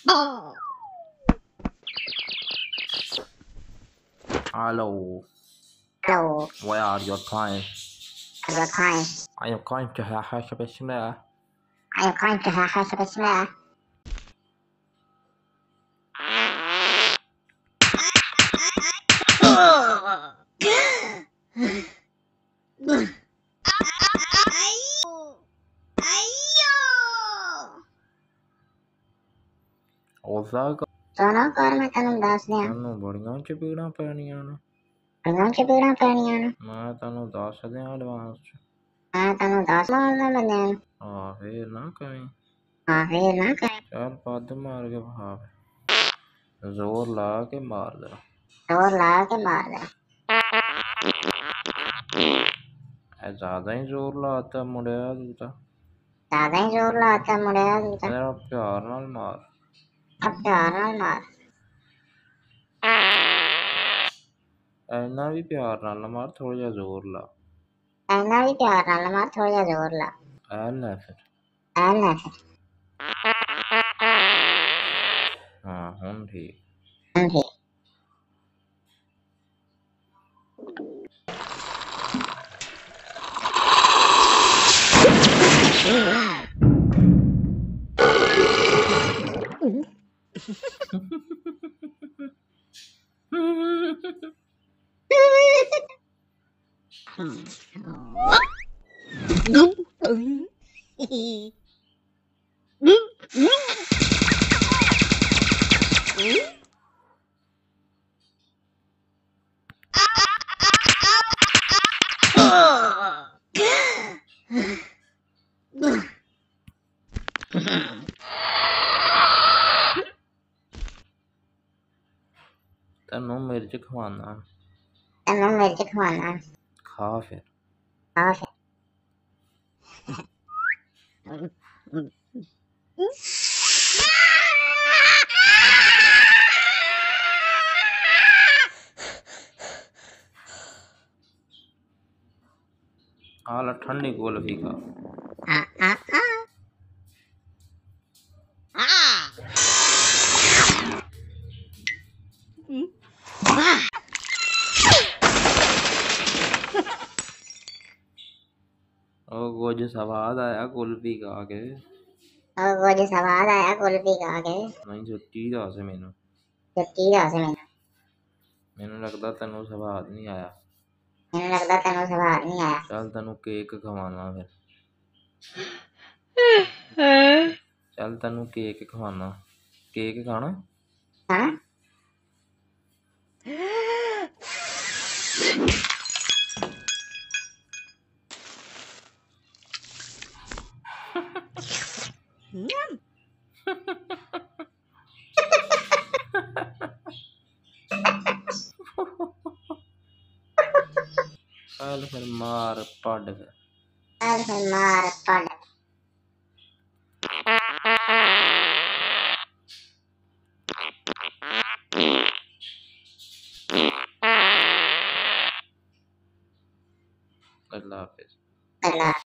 Hello, Hello, where are you going? you're crying. I am going to have a special. I am going to have a smell. ਉਹਦਾ सोनो कर मैं तेन दस दियां ਤੈਨੂੰ ਬੜੀਆਂ ਚਪੀੜਾਂ ਪੈਣੀਆਂ ਨੇ बड़ियां चपेड़ां पैणियां ने ਮੈਂ ਤੈਨੂੰ ਦੱਸ ਦਿਆਂ ਐਡਵਾਂਸ ਚ मैं तेन दस मारना बंदे ਆ ਫੇਰ ਨਾ ਕਹੀਂ हाँ फिर ना कर ਚੱਲ ਪੱਦ ਮਾਰ ਕੇ ਵਹਾ ਜ਼ੋਰ ਲਾ ਕੇ ਮਾਰ ਦੇ जोर ला के मार दे ਇਹ ਜ਼ਿਆਦਾ ਹੀ ਜ਼ੋਰ ਲਾਤਾ ਮੁੰਡਿਆ ਤੂੰ ਤਾਂ ज्यादा ही जोर लाता मुड़िया तू तो ਮੇਰਾ ਪਿਆਰ ਨਾਲ ਮਾਰ अब प्यार नाल मार ਇੰਨਾ ਵੀ ਪਿਆਰ ਨਾਲ ਨਾ ਮਾਰ ਥੋੜਾ ਜਿਹਾ ਜ਼ੋਰ ਲਾ ऐना भी प्यार नाल मार थोड़ा जा जोर ला ਐ ਲੈ ਫਿਰ ऐना फिर ਹਾਂ ਹੁਣ ਠੀਕ ठीक ਤੈਨੂੰ ਮਿਰਚ ਖਵਾਨਾ तेनों मिर्च खवाना ਖਾ ਫਿਰ हाँ फिर ਆ ਲੈ ਠੰਡੀ ਕੁਲਫੀ ਖਾ ਉਹ ਕੁਝ ਸਵਾਦ ਆਇਆ ਕੁਲਫੀ ਖਾ ਕੇ और वो जो स्वाद आया कुल्फी खा के ਨਹੀਂ ਸੱਚੀ ਦੱਸ ਮੈਨੂੰ सच्ची दस मैनू ਮੈਨੂੰ ਲੱਗਦਾ ਤੈਨੂੰ ਸਵਾਦ ਨਹੀਂ ਆਇਆ मैनू लगता तेनों स्वाद नहीं आया ਚੱਲ ਤੈਨੂੰ ਕੇਕ ਖਵਾਨਾ ਫਿਰ ਚੱਲ ਤੈਨੂੰ ਕੇਕ ਖਵਾਨਾ ਕੇਕ ਖਾਣਾ हाँ ਚੱਲ ਫਿਰ ਮਾਰ ਪੱਡ ਫਿਰ चल फिर मार पड़ ਅੱਲਾ ਹਾਫਿਜ਼ अल्लाह